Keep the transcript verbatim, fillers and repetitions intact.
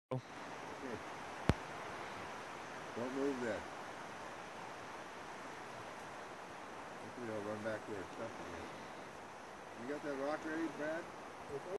Okay. Don't move then. Hopefully they'll run back to our stuff again. You got that rock ready, Brad?